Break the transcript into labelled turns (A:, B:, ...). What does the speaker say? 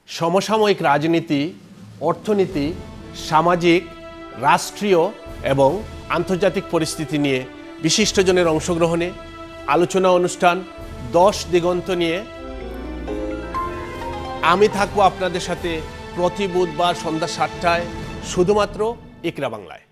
A: সমসাময়িক রাজনীতি, অর্থনীতি, সামাজিক, রাষ্ট্রীয় এবং আন্তর্জাতিক পরিস্থিতি নিয়ে বিশিষ্টজনের অংশগ্রহণে আলোচনা অনুষ্ঠান 10 দিগন্ত নিয়ে আমি থাকবো আপনাদের সাথে প্রতি বুধবার সন্ধ্যা 7টায় শুধুমাত্র ইকরা বাংলায়।